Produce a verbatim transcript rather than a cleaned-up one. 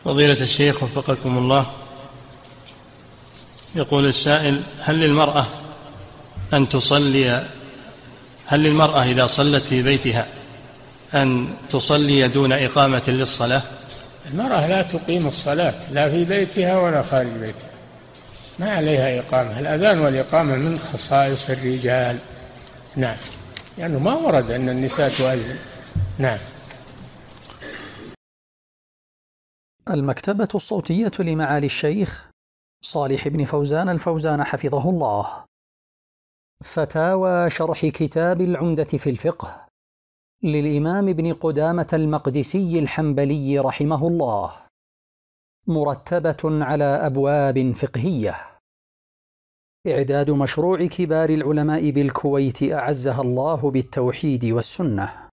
فضيلة الشيخ وفقكم الله، يقول السائل: هل للمرأة أن تصلي هل للمرأة إذا صلت في بيتها أن تصلي دون إقامة للصلاة؟ المرأة لا تقيم الصلاة لا في بيتها ولا خارج بيتها، ما عليها إقامة. الأذان والإقامة من خصائص الرجال. نعم، لأنه يعني ما ورد أن النساء تؤذن. نعم. المكتبة الصوتية لمعالي الشيخ صالح بن فوزان الفوزان حفظه الله. فتاوى شرح كتاب العمدة في الفقه للإمام ابن قدامة المقدسي الحنبلي رحمه الله، مرتبة على أبواب فقهية. إعداد مشروع كبار العلماء بالكويت أعزها الله بالتوحيد والسنة.